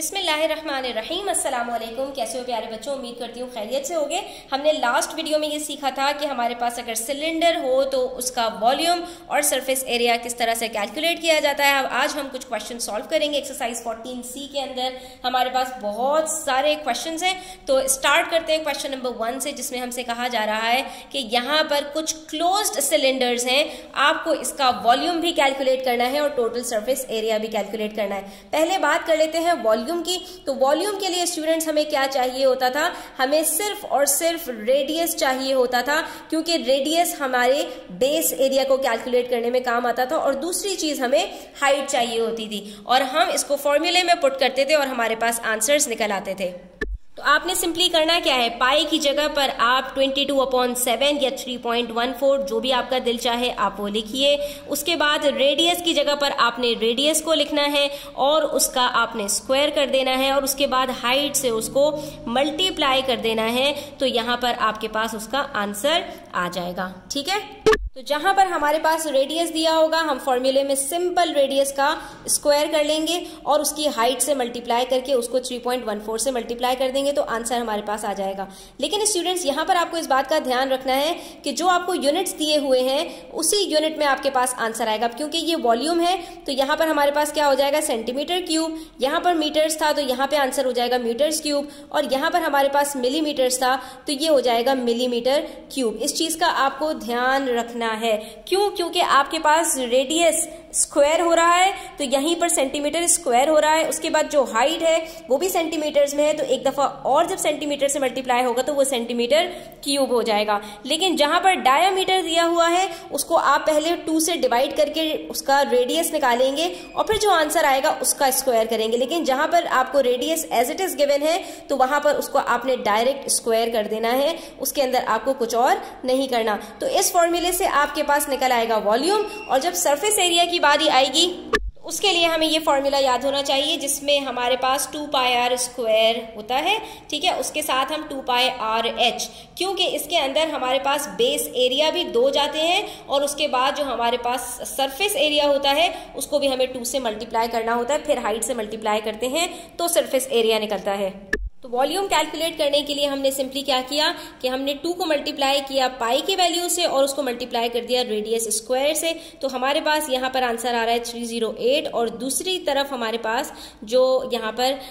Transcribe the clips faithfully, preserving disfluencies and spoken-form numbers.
बिस्मिल्लाहिर्रहमानिर्रहीम। अस्सलाम वालेकुम। कैसे हो प्यारे बच्चों, उम्मीद करती हूँ खैरियत से होगे। हमने लास्ट वीडियो में ये सीखा था कि हमारे पास अगर सिलेंडर हो तो उसका वॉल्यूम और सरफेस एरिया किस तरह से कैलकुलेट किया जाता है। अब आज हम कुछ क्वेश्चन सॉल्व करेंगे। एक्सरसाइज फोर्टीन सी के अंदर हमारे पास बहुत सारे क्वेश्चन हैं, तो स्टार्ट करते हैं क्वेश्चन नंबर वन से, जिसमें हमसे कहा जा रहा है कि यहाँ पर कुछ क्लोज्ड सिलेंडर्स हैं, आपको इसका वॉल्यूम भी कैलकुलेट करना है और टोटल सरफेस एरिया भी कैलकुलेट करना है। पहले बात कर लेते हैं वॉल्यूम की। तो वॉल्यूम के लिए स्टूडेंट्स हमें क्या चाहिए होता था, हमें सिर्फ और सिर्फ रेडियस चाहिए होता था, क्योंकि रेडियस हमारे बेस एरिया को कैलकुलेट करने में काम आता था। और दूसरी चीज हमें हाइट चाहिए होती थी, और हम इसको फॉर्मूले में पुट करते थे और हमारे पास आंसर्स निकल आते थे। तो आपने सिंपली करना क्या है, पाई की जगह पर आप बाईस अपॉन सेवन या थ्री पॉइंट वन फोर जो भी आपका दिल चाहे आप वो लिखिए। उसके बाद रेडियस की जगह पर आपने रेडियस को लिखना है और उसका आपने स्क्वायर कर देना है, और उसके बाद हाइट से उसको मल्टीप्लाई कर देना है। तो यहाँ पर आपके पास उसका आंसर आ जाएगा। ठीक है, तो जहां पर हमारे पास रेडियस दिया होगा हम फॉर्मूले में सिंपल रेडियस का स्क्वायर कर लेंगे और उसकी हाइट से मल्टीप्लाई करके उसको थ्री पॉइंट वन फोर से मल्टीप्लाई कर देंगे, तो आंसर हमारे पास आ जाएगा। लेकिन स्टूडेंट्स यहां पर आपको इस बात का ध्यान रखना है कि जो आपको यूनिट्स दिए हुए हैं उसी यूनिट में आपके पास आंसर आएगा। क्योंकि ये वॉल्यूम है तो यहाँ पर हमारे पास क्या हो जाएगा, सेंटीमीटर क्यूब। यहाँ पर मीटर्स था तो यहाँ पे आंसर हो जाएगा मीटर्स क्यूब, और यहाँ पर हमारे पास मिलीमीटर्स था तो ये हो जाएगा मिलीमीटर क्यूब। इस चीज का आपको ध्यान रखना है। क्यों? क्योंकि आपके पास रेडियस स्क्वायर हो रहा है तो यहीं पर सेंटीमीटर स्क्वायर हो रहा है। उसके बाद जो हाइट है वो भी सेंटीमीटर्स में है, तो एक दफा और जब सेंटीमीटर से मल्टीप्लाई होगा तो वो सेंटीमीटर क्यूब हो जाएगा। लेकिन जहां पर डायामीटर दिया हुआ है उसको आप पहले टू से डिवाइड करके उसका रेडियस निकालेंगे और फिर जो आंसर आएगा उसका स्क्वायर करेंगे। लेकिन जहां पर आपको radius as it is given है तो वहां पर उसको आपने डायरेक्ट स्क्वायर कर देना है, उसके अंदर आपको कुछ और नहीं करना। तो इस फॉर्मूले से आपके पास निकल आएगा वॉल्यूम, और जब सरफेस एरिया की बारी आएगी उसके लिए हमें ये फॉर्मूला याद होना चाहिए जिसमें हमारे पास टू पाई आर स्क्वायर होता है। ठीक है, उसके साथ हम टू पाई आर एच, क्योंकि इसके अंदर हमारे पास बेस एरिया भी दो जाते हैं और उसके बाद जो हमारे पास सरफेस एरिया होता है उसको भी हमें टू से मल्टीप्लाई करना होता है, फिर हाइट से मल्टीप्लाई करते हैं तो सरफेस एरिया निकलता है। तो वॉल्यूम कैलकुलेट करने के लिए हमने सिंपली क्या किया कि हमने टू को मल्टीप्लाई किया पाई की वैल्यू से और उसको मल्टीप्लाई कर दिया रेडियस स्क्वायर से। तो हमारे पास यहाँ पर आंसर आ रहा है थ्री जीरो एट, और दूसरी तरफ हमारे पास जो यहाँ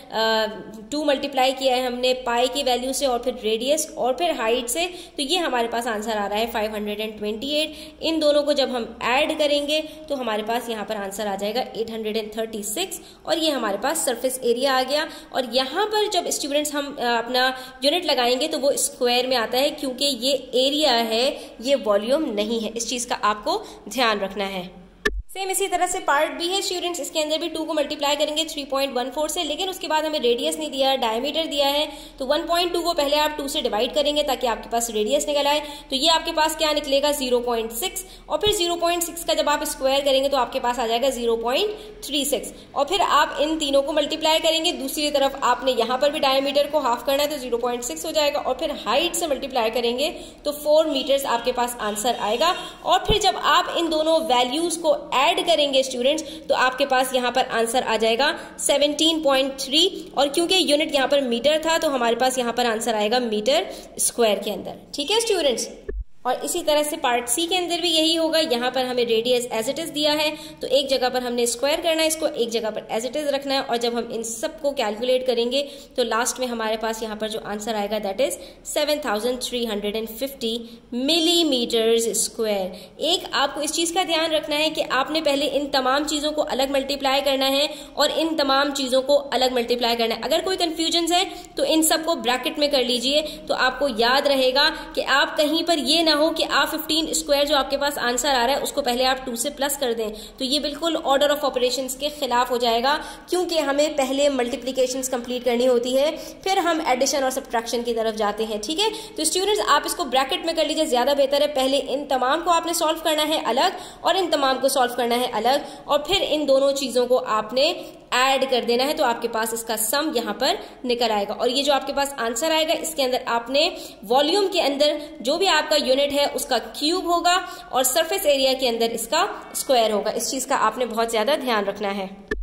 पर टू मल्टीप्लाई किया है हमने पाई की वैल्यू से और फिर रेडियस और फिर हाइट से, तो ये हमारे पास आंसर आ रहा है फाइव हंड्रेड ट्वेंटी एट। इन दोनों को जब हम ऐड करेंगे तो हमारे पास यहाँ पर आंसर आ जाएगा एट हंड्रेड थर्टी सिक्स, और ये हमारे पास सरफेस एरिया आ गया। और यहाँ पर जब स्टूडेंट्स हम अपना यूनिट लगाएंगे तो वो स्क्वायर में आता है, क्योंकि ये एरिया है, ये वॉल्यूम नहीं है। इस चीज का आपको ध्यान रखना है। सेम इसी तरह से पार्ट बी है स्टूडेंट्स, इसके अंदर भी टू को मल्टीप्लाई करेंगे थ्री पॉइंट वन फोर से, लेकिन उसके बाद हमें रेडियस नहीं दिया, डायमीटर दिया है। तो वन पॉइंट टू को पहले आप टू से डिवाइड करेंगे ताकि आपके पास रेडियस निकल आए। तो ये आपके पास क्या निकलेगा, जीरो पॉइंट सिक्स, और फिर जीरो पॉइंट सिक्स का जब आप स्क्वायर करेंगे तो आपके पास आ जाएगा जीरो पॉइंट थ्री सिक्स, और फिर आप इन तीनों को मल्टीप्लाई करेंगे। दूसरी तरफ आपने यहाँ पर भी डायमीटर को हाफ करना है तो जीरो पॉइंट सिक्स हो जाएगा, और फिर हाइट से मल्टीप्लाई करेंगे तो फोर मीटर्स आपके पास आंसर आएगा। और फिर जब आप इन दोनों वैल्यूज को ऐड करेंगे तो आपके पास यहां पर आंसर आ जाएगा सेवनटीन पॉइंट थ्री, और क्योंकि यूनिट यहां पर मीटर था तो हमारे पास यहां पर आंसर आएगा मीटर स्क्वायर के अंदर। ठीक है स्टूडेंट्स, और इसी तरह से पार्ट सी के अंदर भी यही होगा। यहाँ पर हमें रेडियस एज इट इज दिया है तो एक जगह पर हमने स्क्वायर करना है, इसको एक जगह पर एज इट इज रखना है, और जब हम इन सब को कैलकुलेट करेंगे तो लास्ट में हमारे पास यहाँ पर जो आंसर आएगा that is seven thousand three hundred fifty millimetres square. एक आपको इस चीज का ध्यान रखना है कि आपने पहले इन तमाम चीजों को अलग मल्टीप्लाई करना है और इन तमाम चीजों को अलग मल्टीप्लाई करना है। अगर कोई कंफ्यूजन है तो इन सबको ब्रैकेट में कर लीजिए, तो आपको याद रहेगा कि आप कहीं पर ये हो कि आप फिफ्टीन स्क्वायर जो आपके पास आंसर आ रहा है उसको पहले आप टू से प्लस कर दें, तो ये बिल्कुल ऑर्डर ऑफ ऑपरेशंस के खिलाफ हो जाएगा, क्योंकि हमें पहले मल्टीप्लिकेशंस कंप्लीट करनी होती है फिर हम एडिशन और सब्ट्रैक्शन की तरफ जाते हैं। ठीक है, तो स्टूडेंट्स आप इसको ब्रैकेट में कर लीजिए, ज्यादा बेहतर है। पहले इन तमाम को आपने सॉल्व करना है अलग और इन तमाम को सॉल्व करना है अलग, और फिर इन दोनों चीजों को आपने ऐड कर देना है, तो आपके पास इसका सम यहाँ पर निकल आएगा। और ये जो आपके पास आंसर आएगा इसके अंदर आपने वॉल्यूम के अंदर जो भी आपका यूनिट है उसका क्यूब होगा और सरफेस एरिया के अंदर इसका स्क्वायर होगा। इस चीज का आपने बहुत ज्यादा ध्यान रखना है।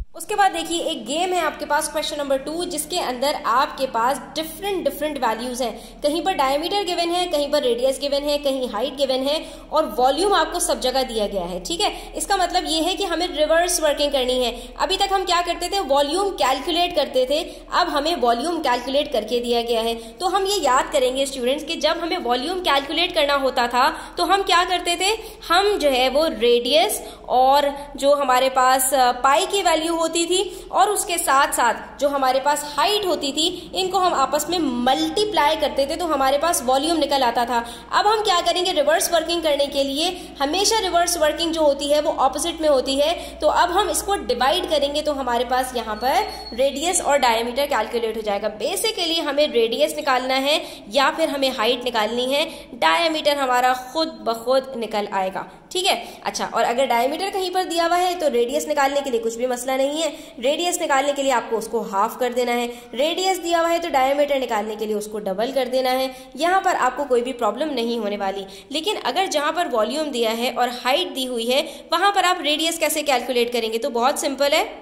उसके बाद देखिए एक गेम है आपके पास क्वेश्चन नंबर टू, जिसके अंदर आपके पास डिफरेंट डिफरेंट वैल्यूज हैं। कहीं पर डायमीटर गिवन है, कहीं पर रेडियस गिवन है, कहीं हाइट गिवन है और वॉल्यूम आपको सब जगह दिया गया है। ठीक है, इसका मतलब ये है कि हमें रिवर्स वर्किंग करनी है। अभी तक हम क्या करते थे, वॉल्यूम कैलकुलेट करते थे, अब हमें वॉल्यूम कैलकुलेट करके दिया गया है। तो हम ये याद करेंगे स्टूडेंट्स कि जब हमें वॉल्यूम कैलकुलेट करना होता था तो हम क्या करते थे, हम जो है वो रेडियस और जो हमारे पास पाई की वैल्यू होती थी और उसके साथ साथ जो हमारे पास हाइट होती थी, इनको हम आपस में मल्टीप्लाई करते थे तो हमारे पास वॉल्यूम निकल आता था। अब हम क्या करेंगे, रिवर्स वर्किंग करने के लिए हमेशा रिवर्स वर्किंग जो होती है वो ऑपोजिट में होती है, तो अब हम इसको डिवाइड करेंगे तो हमारे पास यहाँ पर रेडियस और डायमीटर कैलकुलेट हो जाएगा। बेसिकली हमें रेडियस निकालना है या फिर हमें हाइट निकालनी है, डायमीटर हमारा खुद ब खुद निकल आएगा। ठीक है, अच्छा, और अगर डायमीटर कहीं पर दिया हुआ है तो रेडियस निकालने के लिए कुछ भी मसला नहीं है, रेडियस निकालने के लिए आपको उसको हाफ कर देना है। रेडियस दिया हुआ है तो डायमीटर निकालने के लिए उसको डबल कर देना है। यहाँ पर आपको कोई भी प्रॉब्लम नहीं होने वाली। लेकिन अगर जहाँ पर वॉल्यूम दिया है और हाइट दी हुई है वहां पर आप रेडियस कैसे कैलकुलेट करेंगे, तो बहुत सिंपल है।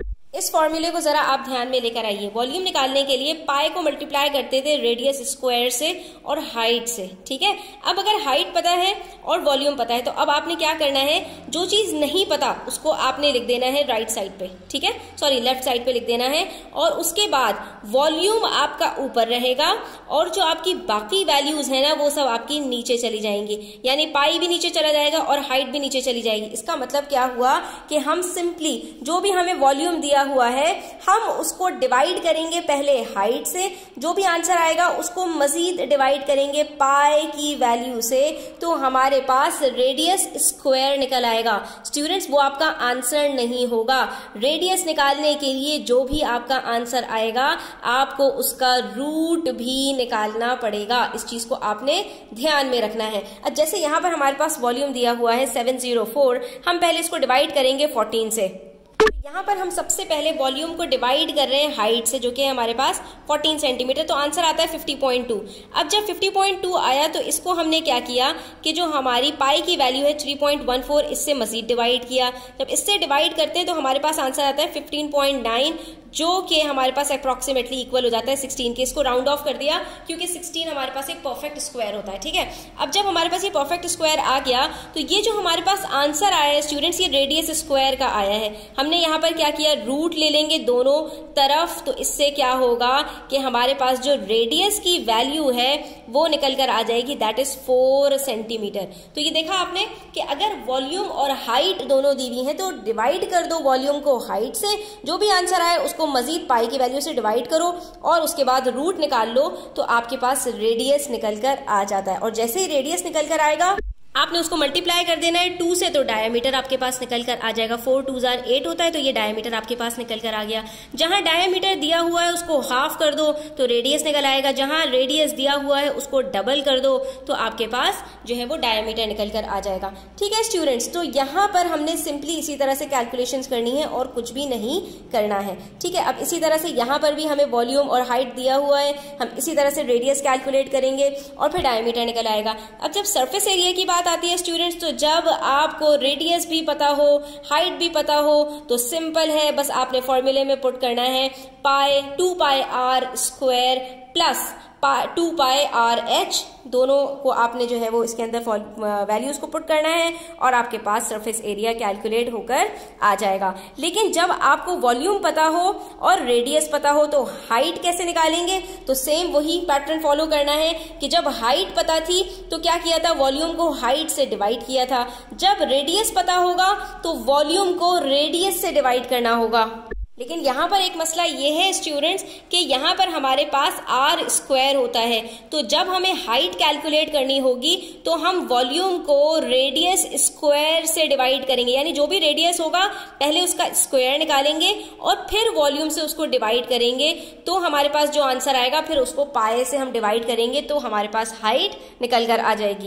इस फॉर्मूले को जरा आप ध्यान में लेकर आइए। वॉल्यूम निकालने के लिए पाई को मल्टीप्लाई करते थे रेडियस स्क्वायर से और हाइट से। ठीक है, अब अगर हाइट पता है और वॉल्यूम पता है तो अब आपने क्या करना है, जो चीज नहीं पता उसको आपने लिख देना है राइट साइड पे। ठीक है, सॉरी लेफ्ट साइड पे लिख देना है और उसके बाद वॉल्यूम आपका ऊपर रहेगा और जो आपकी बाकी वैल्यूज है ना वो सब आपकी नीचे चली जाएंगी, यानी पाई भी नीचे चला जाएगा और हाइट भी नीचे चली जाएगी। इसका मतलब क्या हुआ कि हम सिंपली जो भी हमें वॉल्यूम दिया हुआ है हम उसको डिवाइड करेंगे पहले हाइट से, जो भी आंसर आएगा उसको मजीद डिवाइड करेंगे पाई की वैल्यू से, तो हमारे पास रेडियस स्क्वायर निकल आएगा। स्टूडेंट्स, वो आपका आंसर नहीं होगा। रेडियस निकालने के लिए जो भी आपका आंसर आएगा आपको उसका रूट भी निकालना पड़ेगा। इस चीज को आपने ध्यान में रखना है। अब जैसे यहाँ पर हमारे पास वॉल्यूम दिया हुआ है सेवन जीरो फोर, हम पहले इसको डिवाइड करेंगे फोर्टीन से। यहाँ पर हम सबसे पहले वॉल्यूम को डिवाइड कर रहे हैं हाइट से, जो कि है हमारे पास फोर्टीन सेंटीमीटर, तो आंसर आता है फिफ्टी पॉइंट टू। अब जब फिफ्टी पॉइंट टू आया तो इसको हमने क्या किया कि जो हमारी पाई की वैल्यू है थ्री पॉइंट वन फोर, इससे मजीद डिवाइड किया। जब इससे डिवाइड करते हैं तो हमारे पास आंसर आता है फिफ्टीन पॉइंट नाइन, जो कि हमारे पास अप्रोक्सीमेटली इक्वल हो जाता है सिक्सटीन के। इसको राउंड ऑफ कर दिया क्योंकि सिक्सटीन हमारे पास एक परफेक्ट स्क्वायर होता है। ठीक है, अब जब हमारे पास ये परफेक्ट स्क्वायर आ गया तो ये जो हमारे पास आंसर आया है स्टूडेंट्स, ये रेडियस स्क्वायर का आया है। हमने यहाँ पर क्या किया, रूट ले लेंगे दोनों तरफ, तो इससे क्या होगा कि हमारे पास जो रेडियस की वैल्यू है वो निकल कर आ जाएगी, दैट इज फोर सेंटीमीटर। तो ये देखा आपने कि अगर वॉल्यूम और हाइट दोनों दी हुई है तो डिवाइड कर दो वॉल्यूम को हाइट से, जो भी आंसर आए उसको मजीद पाई की वैल्यू से डिवाइड करो और उसके बाद रूट निकाल लो, तो आपके पास रेडियस निकल कर आ जाता है। और जैसे ही रेडियस निकल कर आएगा आपने उसको मल्टीप्लाई कर देना है टू से, तो डायमीटर आपके पास निकल कर आ जाएगा। फोर टू जार एट होता है, तो ये डायमीटर आपके पास निकल कर आ गया। जहां डायमीटर दिया हुआ है उसको हाफ कर दो तो रेडियस निकल आएगा, जहां रेडियस दिया हुआ है उसको डबल कर दो तो आपके पास जो है वो डायमीटर निकल कर आ जाएगा। ठीक है स्टूडेंट्स, तो यहाँ पर हमने सिंपली इसी तरह से कैलकुलेशंस करनी है और कुछ भी नहीं करना है। ठीक है, अब इसी तरह से यहाँ पर भी हमें वॉल्यूम और हाइट दिया हुआ है, हम इसी तरह से रेडियस कैलकुलेट करेंगे और फिर डायमीटर निकल आएगा। अब जब सरफेस एरिया की बात आती है स्टूडेंट्स, तो जब आपको रेडियस भी पता हो हाइट भी पता हो तो सिंपल है, बस आपने फॉर्मूले में पुट करना है pi two pi r square plus two pi r h, दोनों को आपने जो है वो इसके अंदर वैल्यूज को पुट करना है और आपके पास सरफेस एरिया कैलकुलेट होकर आ जाएगा। लेकिन जब आपको वॉल्यूम पता हो और रेडियस पता हो तो हाइट कैसे निकालेंगे, तो सेम वही पैटर्न फॉलो करना है कि जब हाइट पता थी तो क्या किया था, वॉल्यूम को हाइट से डिवाइड किया था। जब रेडियस पता होगा तो वॉल्यूम को रेडियस से डिवाइड करना होगा। लेकिन यहाँ पर एक मसला ये है स्टूडेंट्स कि यहाँ पर हमारे पास आर स्क्वायर होता है, तो जब हमें हाइट कैलकुलेट करनी होगी तो हम वॉल्यूम को रेडियस स्क्वायर से डिवाइड करेंगे, यानी जो भी रेडियस होगा पहले उसका स्क्वायर निकालेंगे और फिर वॉल्यूम से उसको डिवाइड करेंगे, तो हमारे पास जो आंसर आएगा फिर उसको पाए से हम डिवाइड करेंगे तो हमारे पास हाइट निकल कर आ जाएगी।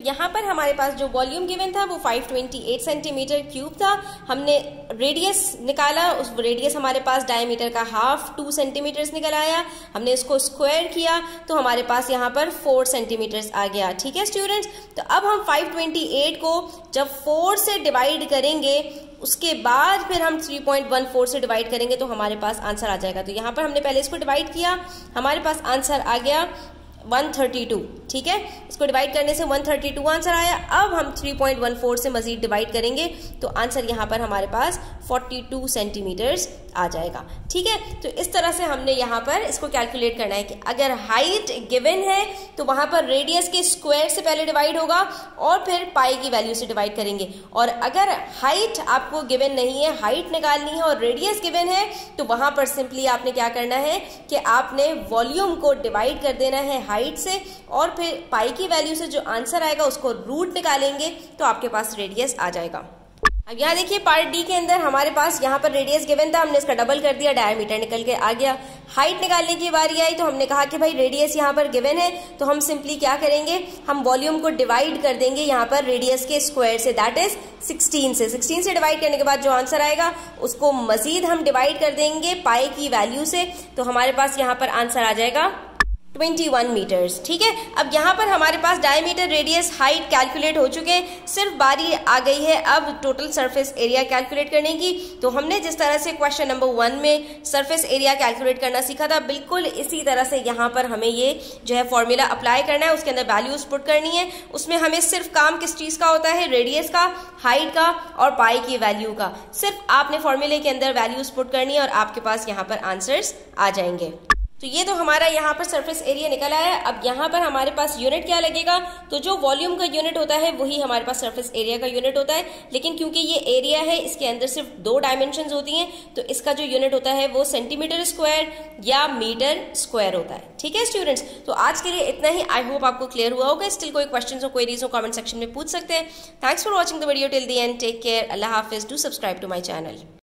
यहाँ पर हमारे पास जो वॉल्यूम गिवन था वो पाँच सौ अट्ठाईस सेंटीमीटर क्यूब था। हमने रेडियस निकाला, उस रेडियस हमारे पास डायमीटर का हाफ टू सेंटीमीटर्स निकल आया। हमने इसको स्क्वायर किया तो हमारे पास यहाँ पर फोर सेंटीमीटर्स आ गया। ठीक है स्टूडेंट्स, तो अब हम पाँच सौ अट्ठाईस को जब फोर से डिवाइड करेंगे उसके बाद फिर हम थ्री पॉइंट वन फोर से डिवाइड करेंगे तो हमारे पास आंसर आ जाएगा। तो यहाँ पर हमने पहले इसको डिवाइड किया, हमारे पास आंसर आ गया एक सौ बत्तीस। ठीक है, इसको डिवाइड करने से एक सौ बत्तीस आंसर आया। अब हम थ्री पॉइंट वन फोर से मजीद डिवाइड करेंगे तो आंसर यहाँ पर हमारे पास बयालीस सेंटीमीटर्स आ जाएगा। ठीक है, तो इस तरह से हमने यहाँ पर इसको कैलकुलेट करना है कि अगर हाइट गिवन है तो वहां पर रेडियस के स्क्वायर से पहले डिवाइड होगा और फिर पाई की वैल्यू से डिवाइड करेंगे। और अगर हाइट आपको गिवन नहीं है, हाइट निकालनी है और रेडियस गिवन है, तो वहां पर सिंपली आपने क्या करना है कि आपने वॉल्यूम को डिवाइड कर देना है हाइट से और फिर पाई की वैल्यू से जो आंसर आएगा उसको रूट निकालेंगे तो आपके पास रेडियस आ जाएगा। अब यहाँ देखिए पार्ट डी के अंदर हमारे पास यहाँ पर रेडियस गिवन था, हमने इसका डबल कर दिया, डायमीटर निकल के आ गया। हाइट निकालने की बारी आई तो हमने कहा कि भाई रेडियस यहाँ पर गिवन है तो हम सिंपली क्या करेंगे, हम वॉल्यूम को डिवाइड कर देंगे यहाँ पर रेडियस के स्क्वायर से, दैट इज सिक्सटीन से। सिक्सटीन से डिवाइड करने के बाद जो आंसर आएगा उसको मजीद हम डिवाइड कर देंगे पाई की वैल्यू से, तो हमारे पास यहाँ पर आंसर आ जाएगा इक्कीस मीटर्स। ठीक है, अब यहाँ पर हमारे पास डायमीटर, रेडियस, हाइट कैलकुलेट हो चुके हैं, सिर्फ बारी आ गई है अब टोटल सरफेस एरिया कैलकुलेट करने की। तो हमने जिस तरह से क्वेश्चन नंबर वन में सरफेस एरिया कैलकुलेट करना सीखा था, बिल्कुल इसी तरह से यहाँ पर हमें ये जो है फॉर्मूला अप्लाई करना है, उसके अंदर वैल्यूज पुट करनी है। उसमें हमें सिर्फ काम किस चीज का होता है, रेडियस का, हाइट का और पाई की वैल्यू का। सिर्फ आपने फॉर्मूले के अंदर वैल्यूज पुट करनी है और आपके पास यहाँ पर आंसर्स आ जाएंगे। तो ये तो हमारा यहाँ पर सरफेस एरिया निकल आया। अब यहाँ पर हमारे पास यूनिट क्या लगेगा, तो जो वॉल्यूम का यूनिट होता है वही हमारे पास सरफेस एरिया का यूनिट होता है। लेकिन क्योंकि ये एरिया है, इसके अंदर सिर्फ दो डायमेंशंस होती हैं, तो इसका जो यूनिट होता है वो सेंटीमीटर स्क्वायर या मीटर स्क्वायर होता है। ठीक है स्टूडेंट्स, तो आज के लिए इतना ही। आई होप आपको क्लियर हुआ होगा। स्टिल कोई क्वेश्चन हो, क्वेरीज हो, कमेंट सेक्शन में पूछ सकते हैं। Thanks for watching the video till the end. Take care, अल्लाह हाफिज, do subscribe to my channel.